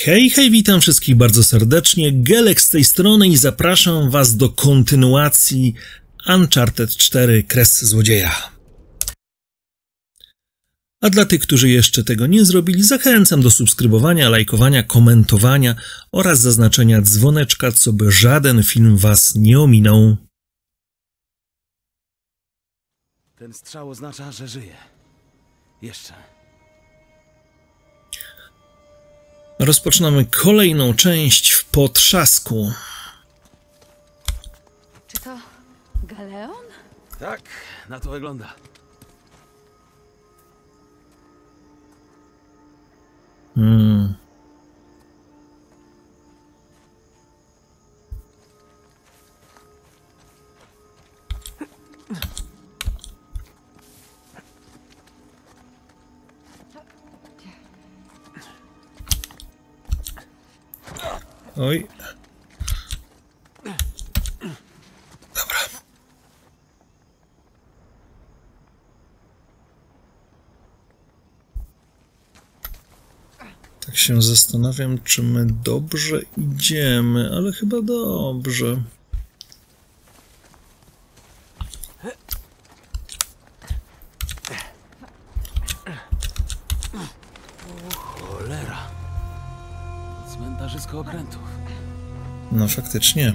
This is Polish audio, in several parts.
Hej, hej, witam wszystkich bardzo serdecznie, Gelek z tej strony i zapraszam was do kontynuacji Uncharted 4 Kres Złodzieja. A dla tych, którzy jeszcze tego nie zrobili, zachęcam do subskrybowania, lajkowania, komentowania oraz zaznaczenia dzwoneczka, co by żaden film was nie ominął. Ten strzał oznacza, że żyje. Jeszcze. Rozpoczynamy kolejną część w potrzasku. Czy to Galeon? Tak, na to wygląda. Oj. Dobra. Tak się zastanawiam, czy my dobrze idziemy, ale chyba dobrze. Cholera. Cmentarzysko okrętów. No faktycznie.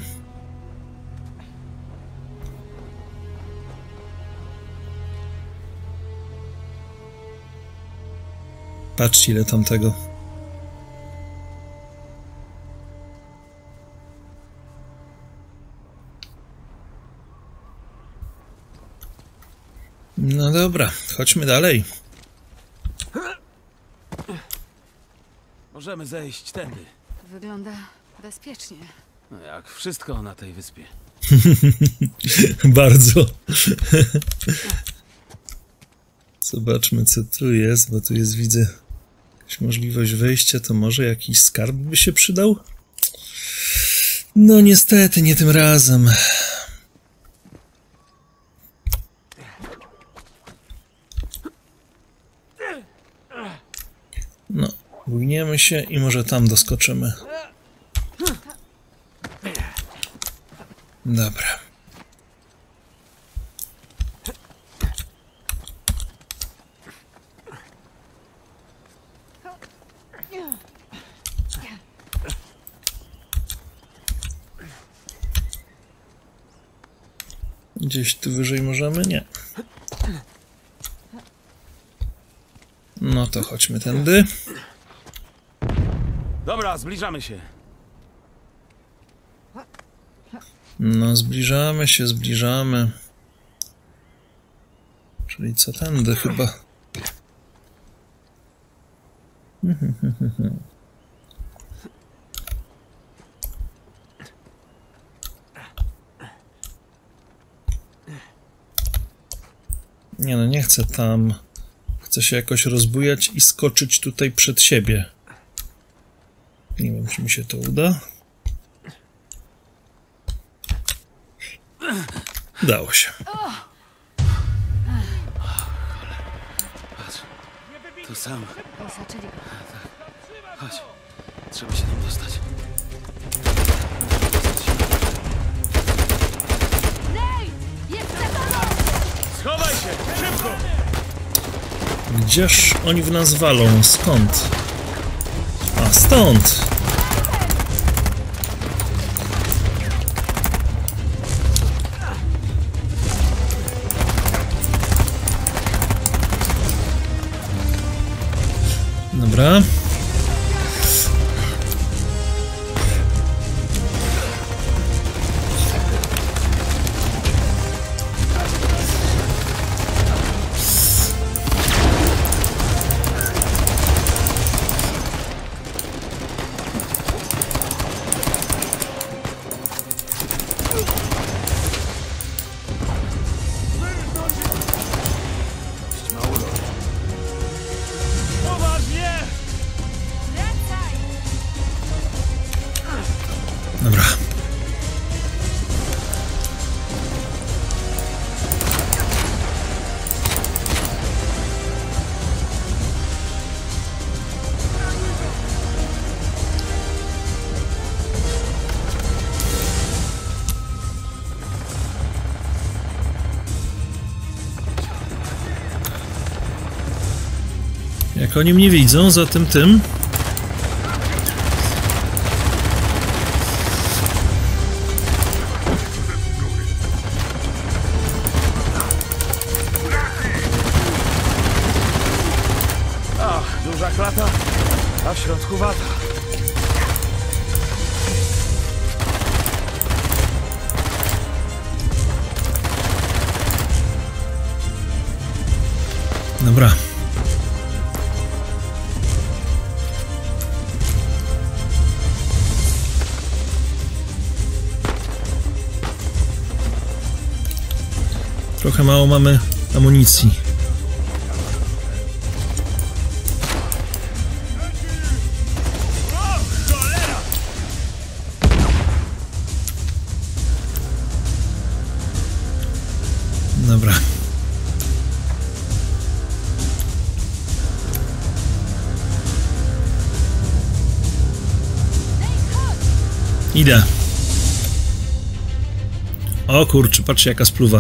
Patrzcie, ile tam tego. No dobra, chodźmy dalej. Możemy zejść tędy. Wygląda bezpiecznie. No jak wszystko na tej wyspie. Bardzo. Zobaczmy, co tu jest, bo tu jest, widzę, jakaś możliwość wejścia, to może jakiś skarb by się przydał? No niestety, nie tym razem. No, bujniemy się i może tam doskoczymy. Dobra. Gdzieś tu wyżej możemy? Nie. No to chodźmy tędy. Dobra, zbliżamy się. No, zbliżamy się, zbliżamy. Czyli co tędy chyba? Nie no, nie chcę tam. Chcę się jakoś rozbujać i skoczyć tutaj przed siebie. Nie wiem, czy mi się to uda. Udało się. Patrz. Tu sam. Osaczyli go. Chodź. Trzeba się tam dostać. Nate! Jestem tam! Schowaj się! Szybko! Gdzież oni w nas walą? Skąd? A, stąd! Dobra. Tak, oni mnie widzą za tym. Ach, duża klata, a w środku wata. Dobra. Trochę mało mamy amunicji. Dobra. Idę. O kurczę, patrzcie jaka spluwa.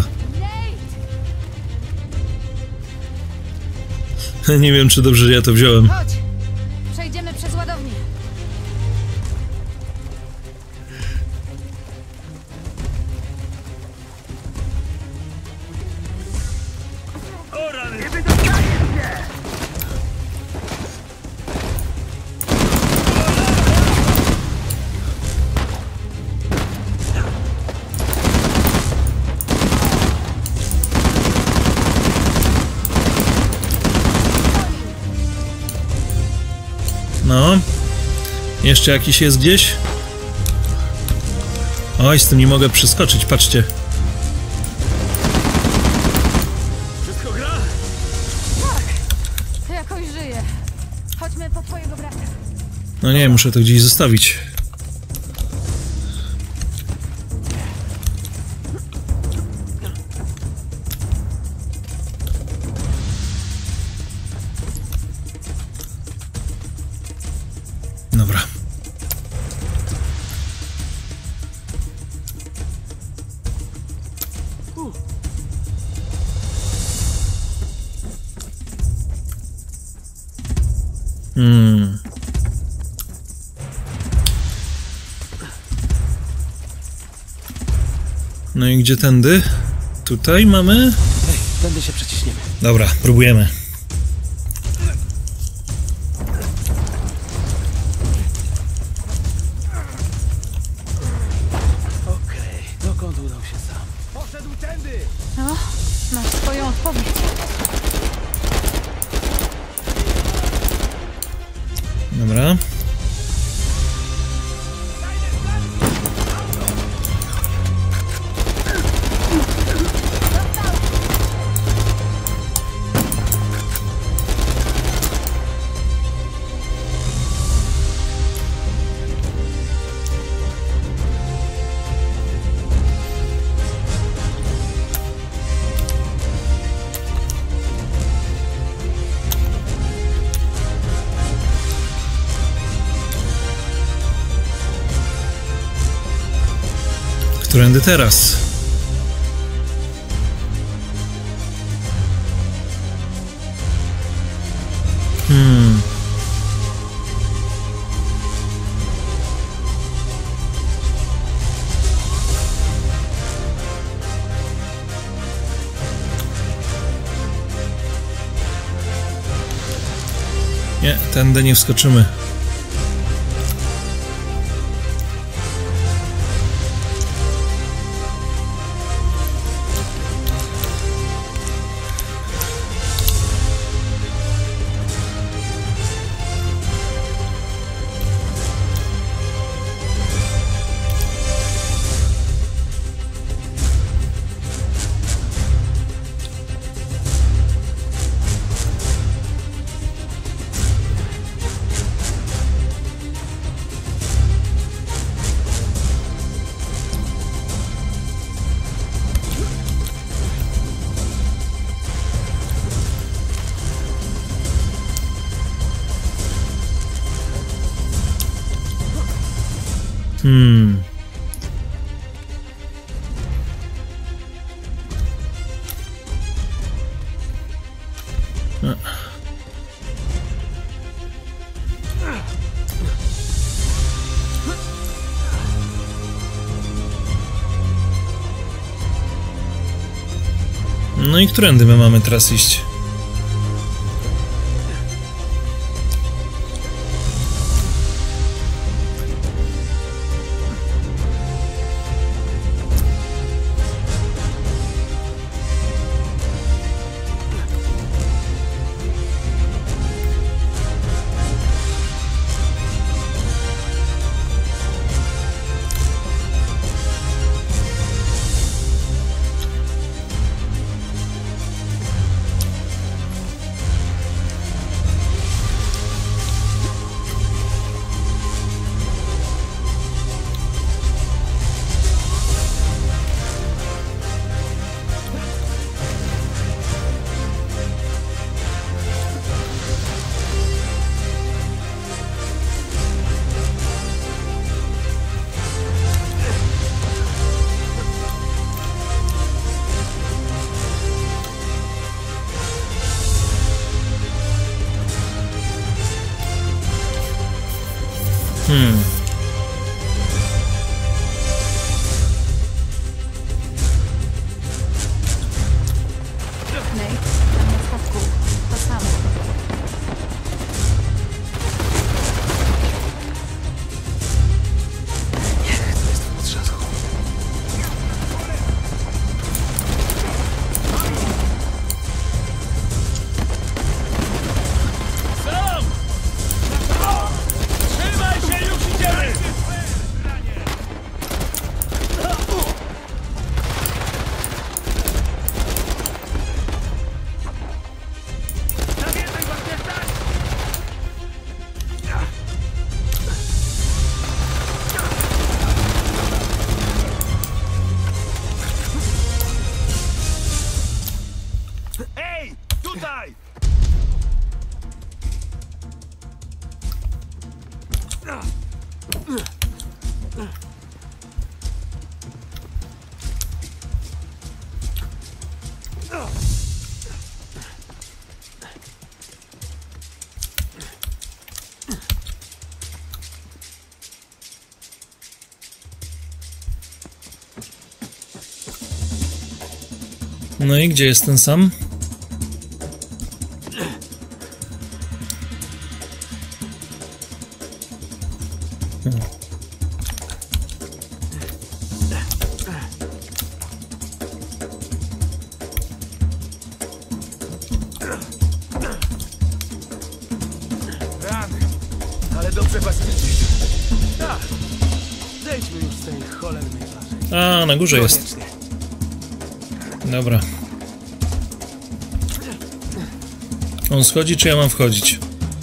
Nie wiem, czy dobrze ja to wziąłem. Chodź! Przejdziemy przez ładownię. No. Jeszcze jakiś jest gdzieś? Oj, z tym nie mogę przeskoczyć, patrzcie. Wszystko gra? To jakoś żyje. Chodźmy po twojego brata. No nie, muszę to gdzieś zostawić. Dobra. No i gdzie tędy? Tutaj mamy? Hej, tędy się przeciśniemy. Dobra, próbujemy. Okej, dokąd udał się sam? Poszedł tędy! No, masz swoją odpowiedź. Dobra. Którędy teraz? Nie, tędy nie wskoczymy. No i którędy my mamy teraz iść? Nate, tam na statku. To samo. To jest w potrzasku. Sam! Trzymaj się, już idziemy! Ej, tutaj! No i gdzie jest ten sam? Rany, ale dobrze was widzieć. Tak, zejdźmy już z tej cholernej plaży. A, na górze jest. Koniecznie. Dobra. On schodzi, czy ja mam wchodzić?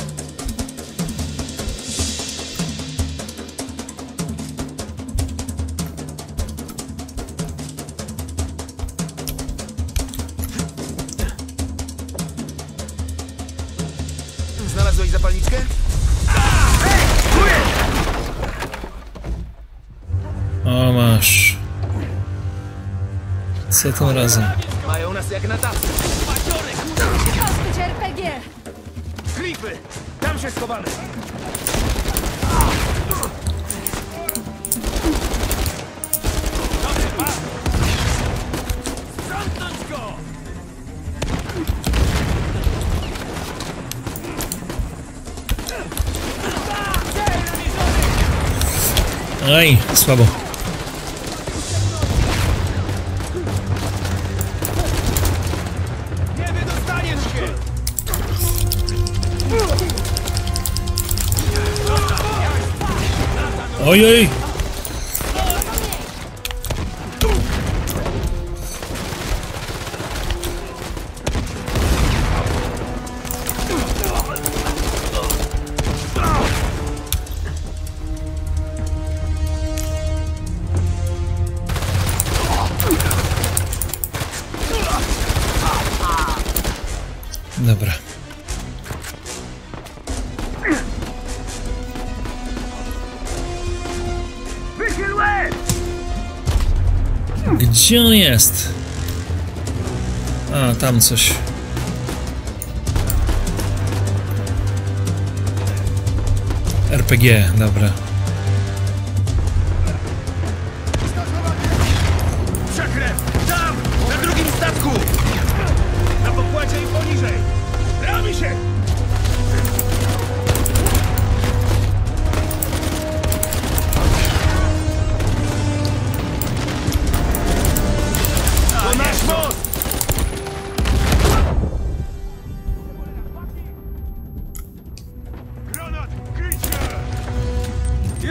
Znalazłeś zapalniczkę? O, masz. Co tym razem? Mają nas jak na tacy. Pozbyć RPG! Klify! Tam się schowamy! Sprzątnąć go! Aj, słabo. Nie wydostaniesz się! Ojej! Dobra. Gdzie on jest? A, tam coś. RPG, dobra. Przekrew! Tam! Na drugim statku!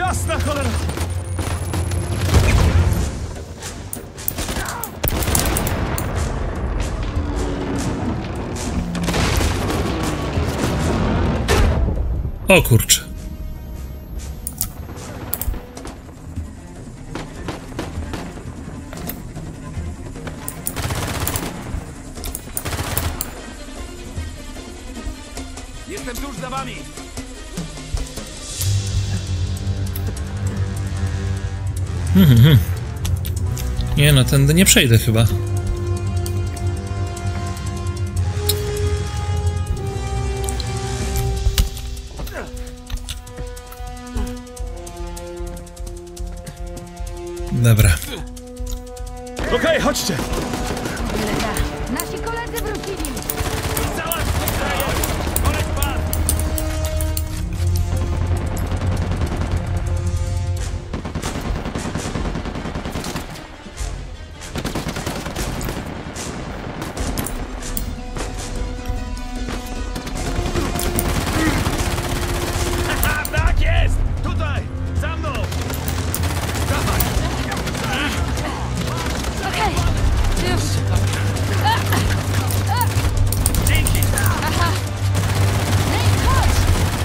Jasna cholera! O kurczę. Jestem tuż za wami! Nie no, tędy nie przejdę chyba. Dobra. Okej, chodźcie! Nasi koledzy wrócili! Załatwmy kraje! Koleś pan! Haha, tak jest! Tutaj! Za mną! Dawaj! Okej, już! Dzięki! Aha! Nate, chodź!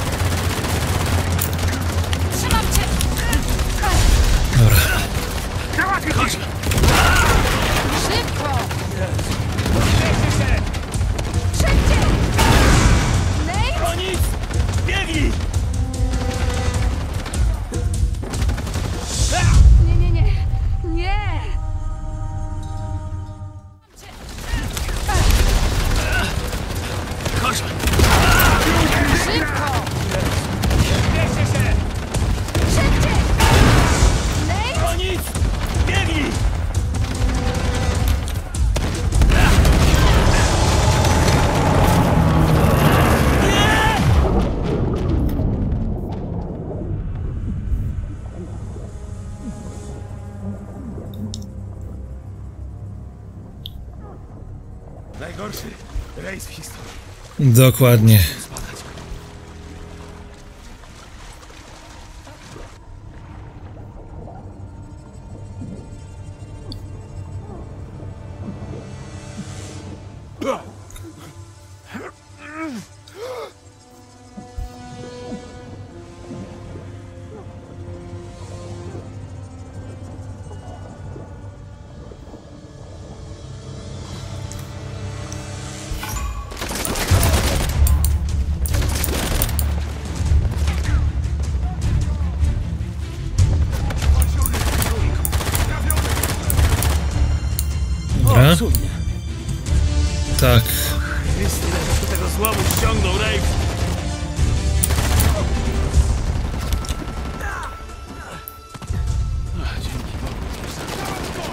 Trzymam cię! Dobra. Chodź! Szybko! Śpieszcie się! Szybciej! Nate! O nic! Biegnij! Nie, nie, nie! Nie! Chodź! Szybko! Śpieszcie się! Szybciej! Nate! O nic! Biegnij! Najgorszy rejs w historii. Dokładnie. Dobra. Cudnie. Tak. Jest tyle, że tu tego złomu ściągnął Rafe. Dzięki Bogu.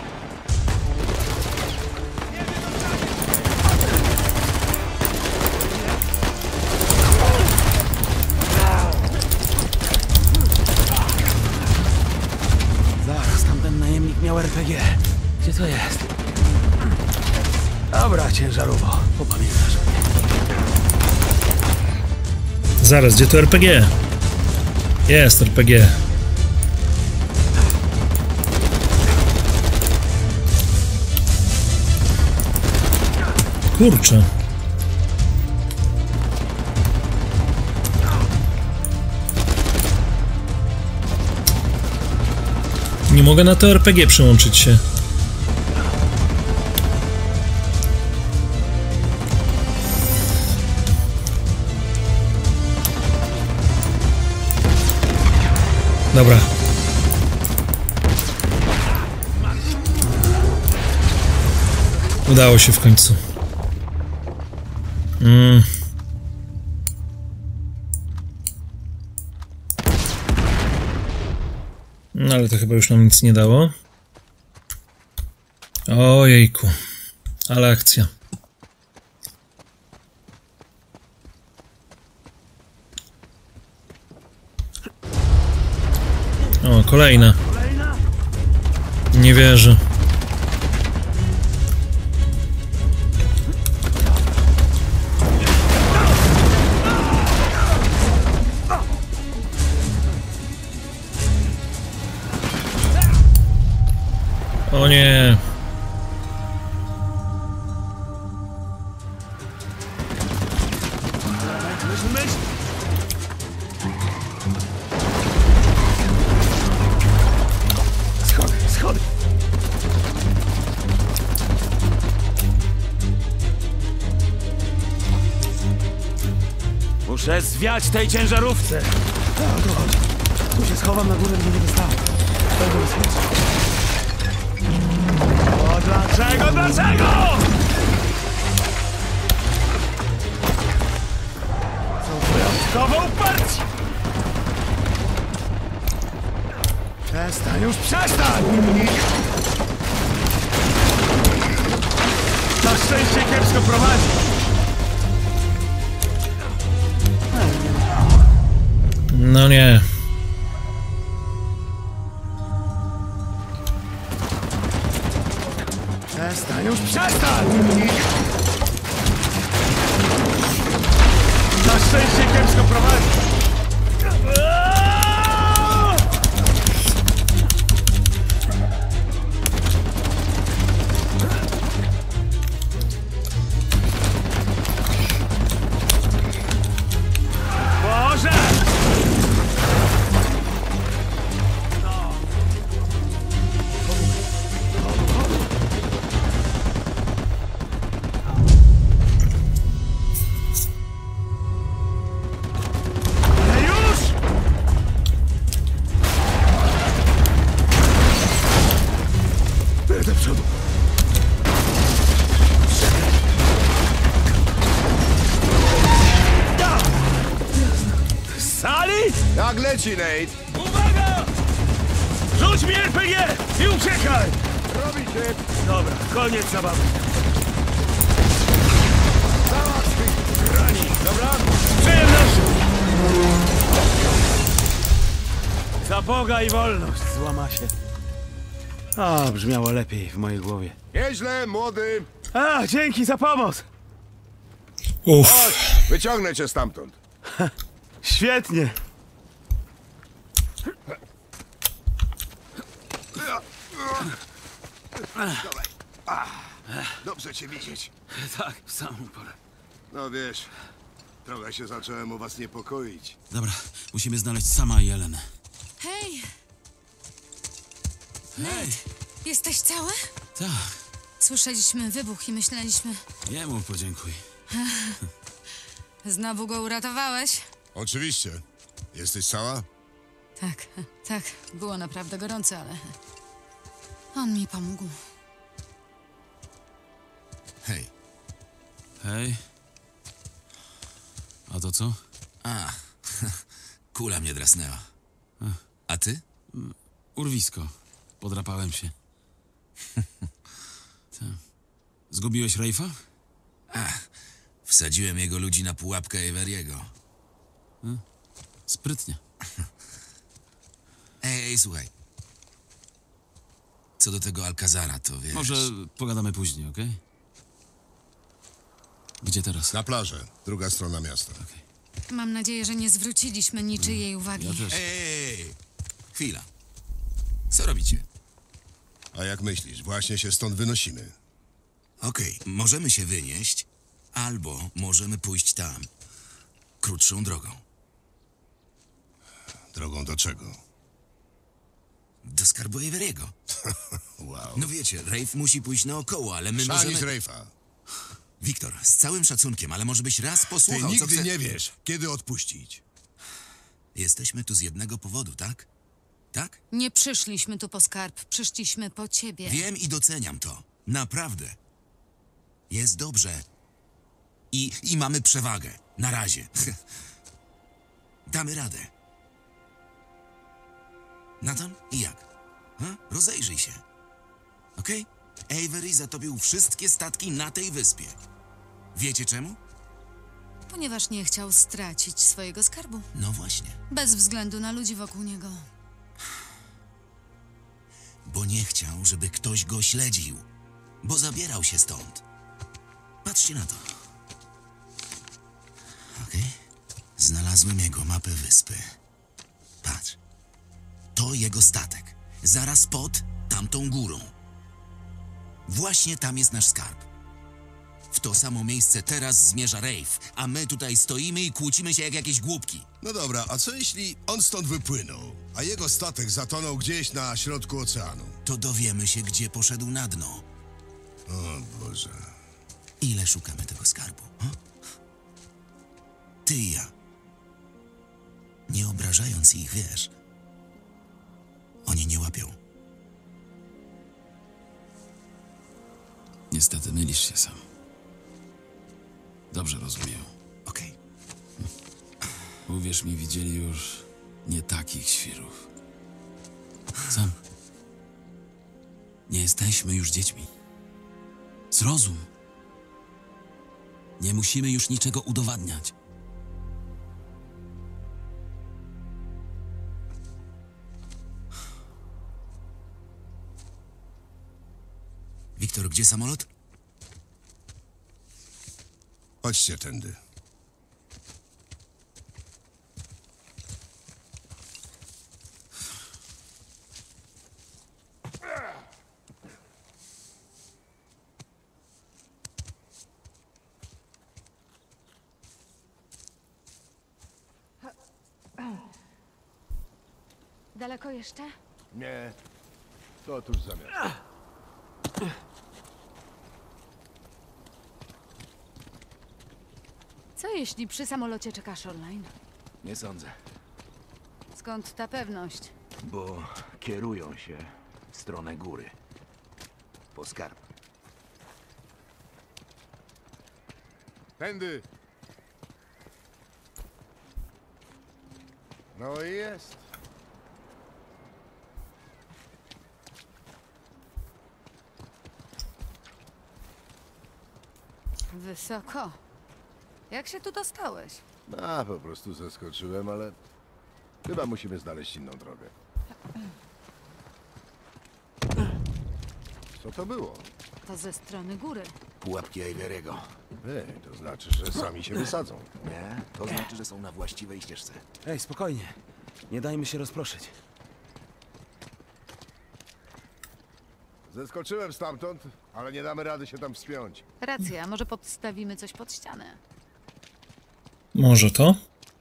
Zaraz, tamten najemnik miał RPG. Gdzie to jest? Dobra, ciężarowo. Popamiętasz mnie. Zaraz, gdzie to RPG? Jest RPG. Kurczę. Nie mogę na to RPG przyłączyć się. Dobra. Udało się w końcu. No ale to chyba już nam nic nie dało. Ojejku. Ale akcja. O, kolejna. Nie wierzę. O nie. Myśl. Schody, schody. Muszę zwiać tej ciężarówce. No, tu chodź. Tu się schowam na górę, gdzie nie dostało. Tego bezpiecznie. O, dlaczego, dlaczego? Są wyjątkowo uparci. Przestań, już przestań! Na szczęście kiepsko prowadzi. No nie. Przestań, już przestań! Na szczęście kiepsko prowadzi. Boże! Ale już! Do przodu. Sali? Jak leci, Nate? Uwaga! Rzuć mi RPG i uciekaj! Robi się! Dobra, koniec zabawy. Załatw grani, dobra? Z przyjemnością! Za Boga i wolność, złama się. O, brzmiało lepiej w mojej głowie. Nieźle, młody. A, dzięki za pomoc! Uff. Chodź, wyciągnę cię stamtąd. Świetnie! Dobrze cię widzieć. Tak, w samą porę. No wiesz, trochę się zacząłem o was niepokoić. Dobra, musimy znaleźć Sama i Jelenę. Hej, Hej! jesteś cały? Tak, Słyszeliśmy wybuch i myśleliśmy... jemu podziękuj. Znowu go uratowałeś? Oczywiście. Jesteś cała? Tak, tak. Było naprawdę gorąco, ale... On mi pomógł. Hej. Hej. A to co? A, kula mnie drasnęła. A ty? Urwisko. Podrapałem się. Co? Zgubiłeś Rafe'a? Wsadziłem jego ludzi na pułapkę Averiego. Sprytnie. Ej, słuchaj. Co do tego Alcazara, to wiesz... Może pogadamy później, okej? Gdzie teraz? Na plażę. Druga strona miasta. Mam nadzieję, że nie zwróciliśmy niczyjej uwagi. Ja też. Ej, chwila. Co robicie? A jak myślisz, właśnie się stąd wynosimy? Okej, możemy się wynieść, albo możemy pójść tam. Krótszą drogą. Drogą do czego? Do skarbu Averiego. Wow. No wiecie, Rafe musi pójść naokoło, ale my Szanić możemy... Rafe'a. Wiktor, z całym szacunkiem, ale może byś raz Ty posłuchał, co nigdy chce... nie wiesz, kiedy odpuścić. Jesteśmy tu z jednego powodu, tak? Tak? Nie przyszliśmy tu po skarb, przyszliśmy po ciebie. Wiem i doceniam to. Naprawdę. Jest dobrze. I mamy przewagę. Na razie. Damy radę. Nathan? I jak? Rozejrzyj się. Okej? Avery zatopił wszystkie statki na tej wyspie. Wiecie czemu? Ponieważ nie chciał stracić swojego skarbu. No właśnie. Bez względu na ludzi wokół niego. Bo nie chciał, żeby ktoś go śledził. Bo zabierał się stąd. Patrzcie na to. Okej? Znalazłem jego mapę wyspy. Patrz. To jego statek. Zaraz pod tamtą górą. Właśnie tam jest nasz skarb. W to samo miejsce teraz zmierza Rafe, a my tutaj stoimy i kłócimy się jak jakieś głupki. No dobra, a co jeśli on stąd wypłynął, a jego statek zatonął gdzieś na środku oceanu? To dowiemy się, gdzie poszedł na dno. O Boże. Ile szukamy tego skarbu? Ty i ja. Nie obrażając ich, wiesz. Oni nie łapią. Niestety mylisz się sam. Dobrze rozumiem. Okej. Uwierz mi, widzieli już nie takich świrów. Sam. Nie jesteśmy już dziećmi. Zrozum. Nie musimy już niczego udowadniać. Wiktor, gdzie samolot? Chodźcie tędy. Daleko jeszcze? Nie, to tuż zamiast. Co jeśli przy samolocie czeka Shoreline? Nie sądzę, Skąd ta pewność? bo kierują się w stronę góry. Po skarb. Tędy. No i jest. Wysoko. Jak się tu dostałeś? A, po prostu zaskoczyłem, ale chyba musimy znaleźć inną drogę. Co to było? To ze strony góry. Pułapki Avery'ego. Ej, to znaczy, że sami się wysadzą. Nie, to znaczy, że są na właściwej ścieżce. Ej, spokojnie. Nie dajmy się rozproszyć. Zeskoczyłem stamtąd, ale nie damy rady się tam wspiąć. Racja, może podstawimy coś pod ścianę. Może to?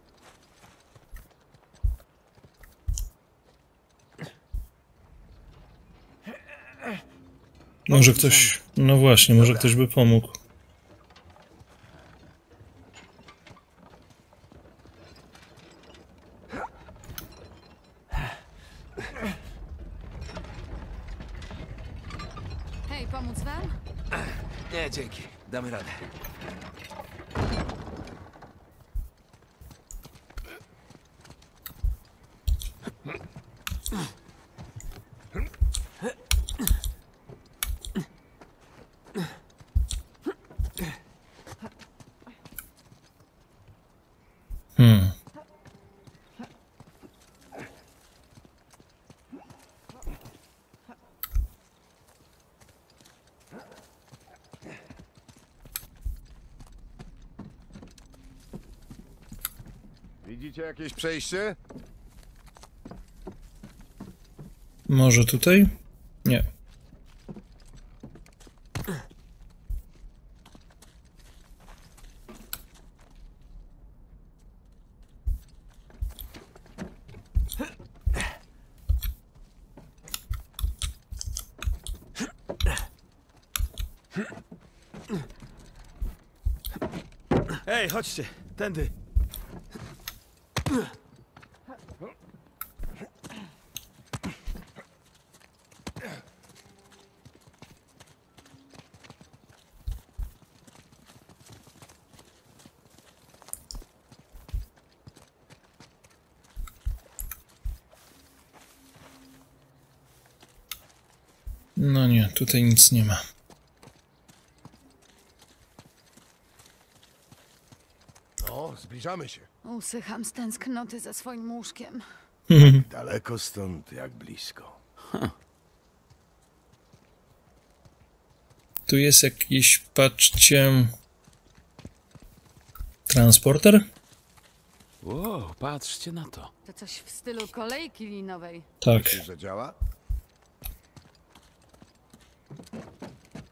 Może ktoś... No właśnie, może ktoś by pomógł. Hej, pomóc wam? Nie, dzięki. Damy radę. Widzicie jakieś przejście? Może tutaj? Nie. Ej, chodźcie. Tędy. No nie, tutaj nic nie ma. No, zbliżamy się. Usycham z tęsknoty za swoim łóżkiem. Daleko stąd, jak blisko. Tu jest jakiś, patrzcie... Transporter? Wow, patrzcie na to. To coś w stylu kolejki linowej. Tak. Myślisz, że działa?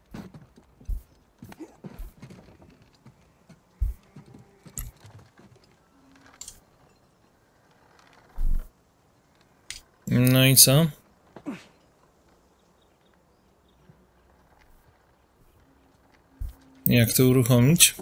No i co? Jak to uruchomić?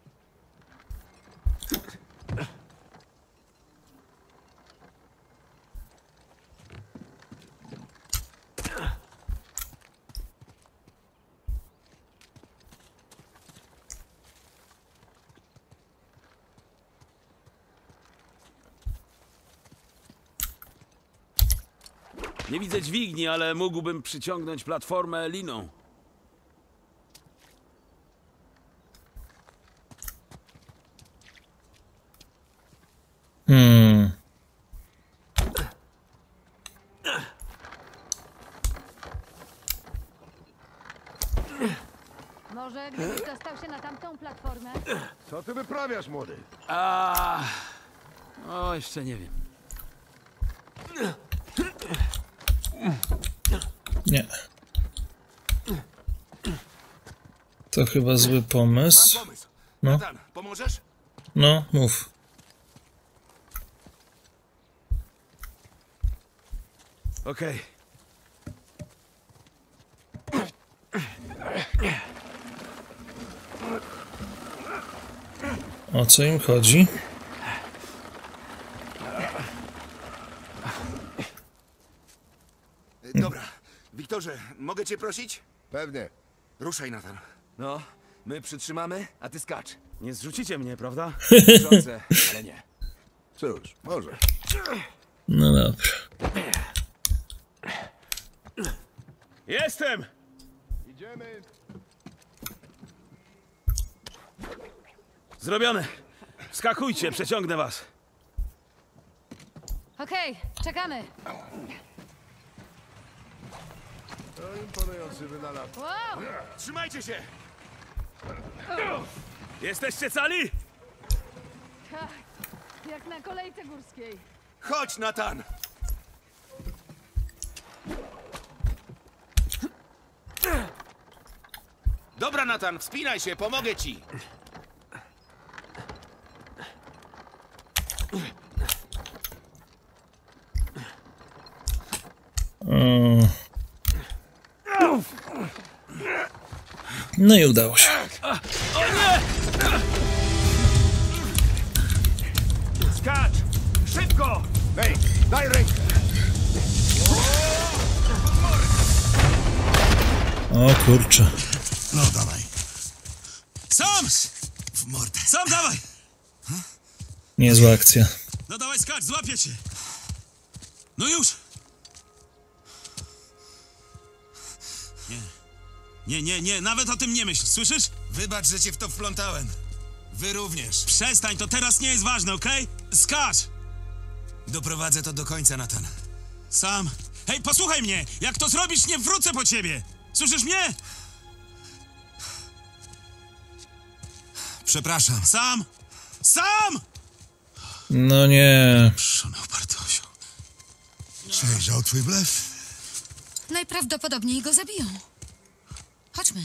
Nie widzę dźwigni, ale mógłbym przyciągnąć platformę liną. Może gdybyś dostał się na tamtą platformę? Co ty wyprawiasz, młody? O, jeszcze nie wiem. Nie. To chyba zły pomysł. Pomysł. No. Nathan, pomożesz? No, mów. Okej. O co im chodzi? Dobra. Wiktorze, mogę cię prosić? Pewnie. Ruszaj, Nathan. No, my przytrzymamy, a ty skacz. Nie zrzucicie mnie, prawda? Sądzę, ale nie. Cóż, może. No dobra. Jestem! Idziemy. Zrobione. Wskakujcie, przeciągnę was. Okej, czekamy. To imponujący wynalazek. Wow! Trzymajcie się! Jesteście cali? Tak, jak na kolejce górskiej. Chodź, Nathan! Dobra, Nathan, wspinaj się, pomogę ci. No i udało się. Skacz! Szybko! Hej, daj rękę. O kurczę. No, dawaj. Sam! W mordę. Sam, dawaj! Niezła akcja. No dawaj, skacz, złapię cię. No już! Nie, nawet o tym nie myśl, słyszysz? Wybacz, że cię w to wplątałem. Wy również. Przestań, to teraz nie jest ważne, okej? Skacz! Doprowadzę to do końca, Nathan. Sam. Hej, posłuchaj mnie! Jak to zrobisz, nie wrócę po ciebie! Słyszysz mnie? Przepraszam. Sam! Sam! No nie. Szonał Bartosiu. Przejrzał twój blef? Najprawdopodobniej go zabiją. Chodźmy.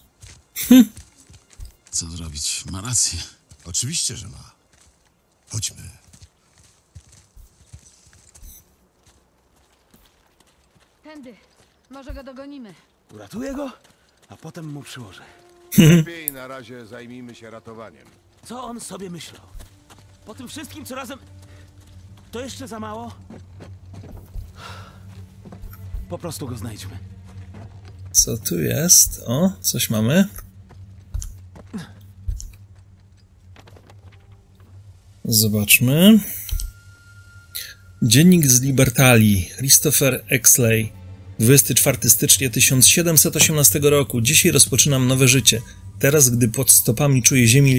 Co zrobić? Ma rację. Oczywiście, że ma. Chodźmy. Tędy. Może go dogonimy. Uratuję go, a potem mu przyłożę. Lepiej na razie zajmijmy się ratowaniem. Co on sobie myślał? Po tym wszystkim, co razem... To jeszcze za mało? Po prostu go znajdźmy. Co tu jest? O, coś mamy. Zobaczmy. Dziennik z Libertalii. Christopher Exley. 24 stycznia 1718 roku. Dzisiaj rozpoczynam nowe życie. Teraz, gdy pod stopami czuję ziemi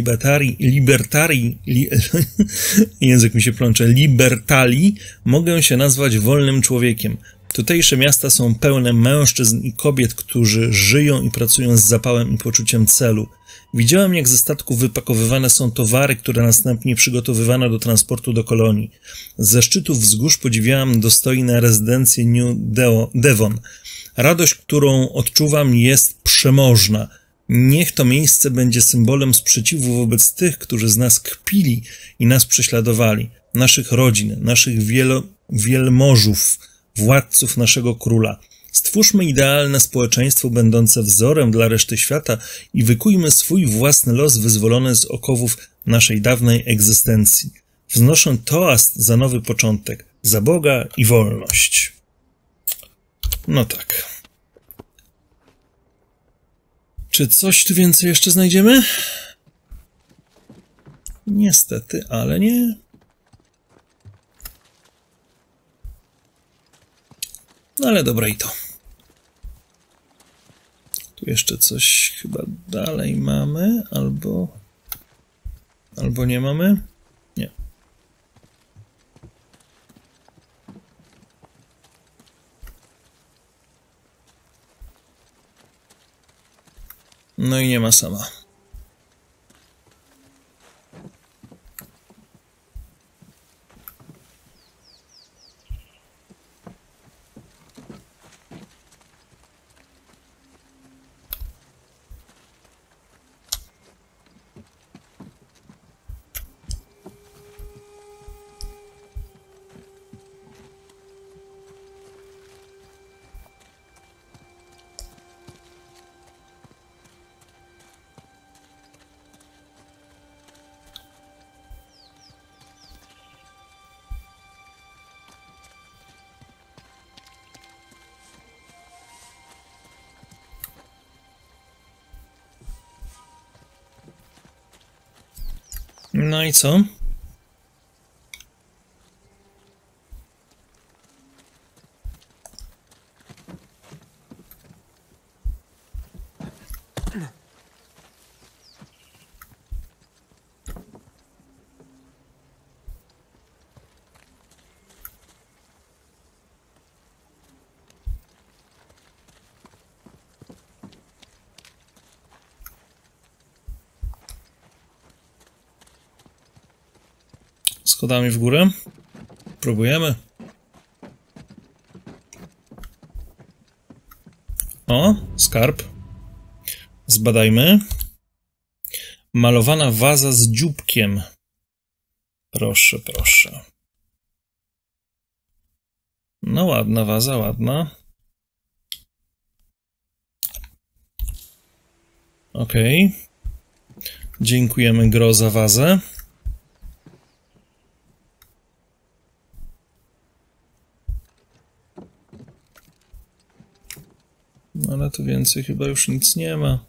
język mi się plącze, Libertalii, mogę się nazwać wolnym człowiekiem. Tutejsze miasta są pełne mężczyzn i kobiet, którzy żyją i pracują z zapałem i poczuciem celu. Widziałem, jak ze statków wypakowywane są towary, które następnie przygotowywano do transportu do kolonii. Ze szczytów wzgórz podziwiałem dostojne rezydencje New Devon. Radość, którą odczuwam, jest przemożna. Niech to miejsce będzie symbolem sprzeciwu wobec tych, którzy z nas kpili i nas prześladowali, naszych rodzin, naszych wielmożów, władców naszego króla. Stwórzmy idealne społeczeństwo będące wzorem dla reszty świata i wykujmy swój własny los wyzwolony z okowów naszej dawnej egzystencji. Wznoszę toast za nowy początek, za Boga i wolność. No tak. Czy coś tu więcej jeszcze znajdziemy? Niestety, ale nie. No ale dobra i to. Tu jeszcze coś chyba dalej mamy, albo nie mamy? Nie. No i nie ma sama. No i co? Schodami w górę. Próbujemy. O, skarb. Zbadajmy. Malowana waza z dzióbkiem. Proszę, proszę. No ładna waza, ładna. Okej. Dziękujemy Gro za wazę. Ale tu więcej chyba już nic nie ma.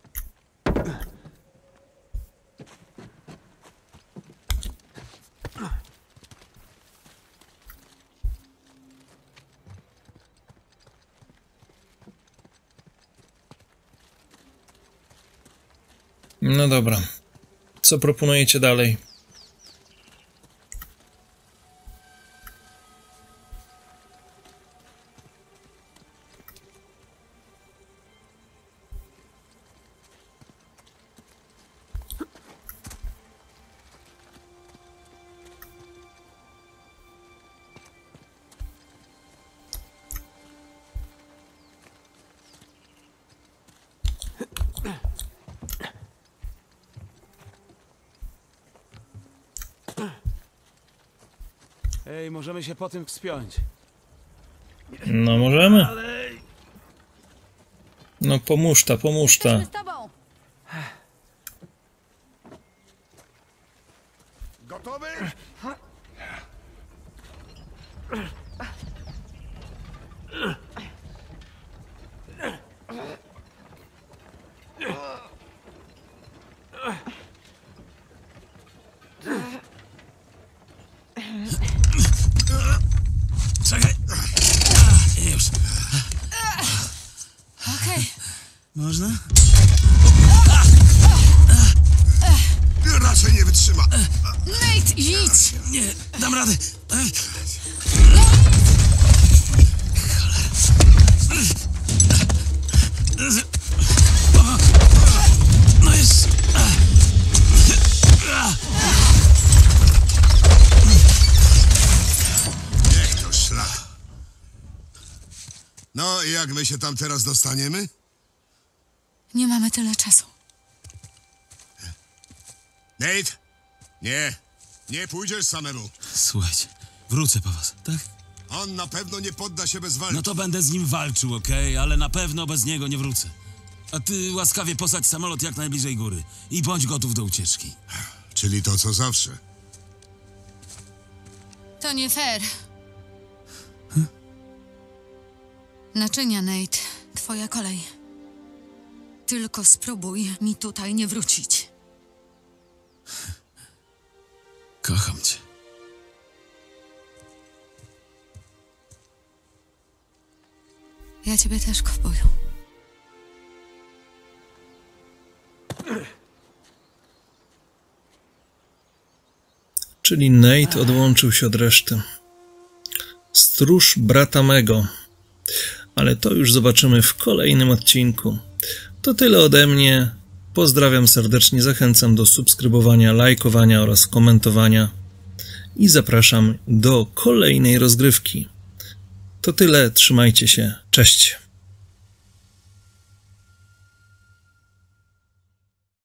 No dobra. Co proponujecie dalej? Ej, możemy się po tym wspiąć. No możemy. No pomóż ta. Jesteśmy z tobą. Gotowy? Czekaj. Już. Okej. Można? Raczej nie wytrzyma. Nate, idź! Nie, dam radę. No jest. Niech to szlak. No i jak my się tam teraz dostaniemy? Nie mamy tyle czasu. Nate? Nie. Nie pójdziesz samemu. Słuchajcie, wrócę po was, tak? On na pewno nie podda się bez walki. No to będę z nim walczył, okej? Ale na pewno bez niego nie wrócę. A ty łaskawie posadź samolot jak najbliżej góry i bądź gotów do ucieczki. Czyli to, co zawsze. To nie fair. Naczynia, Nate. Twoja kolej. Tylko spróbuj mi tutaj nie wrócić. Kocham cię. Ja ciebie też, kowboju. Czyli Nate odłączył się od reszty. Stróż brata mego. Ale to już zobaczymy w kolejnym odcinku. To tyle ode mnie. Pozdrawiam serdecznie, zachęcam do subskrybowania, lajkowania oraz komentowania i zapraszam do kolejnej rozgrywki. To tyle, trzymajcie się, cześć.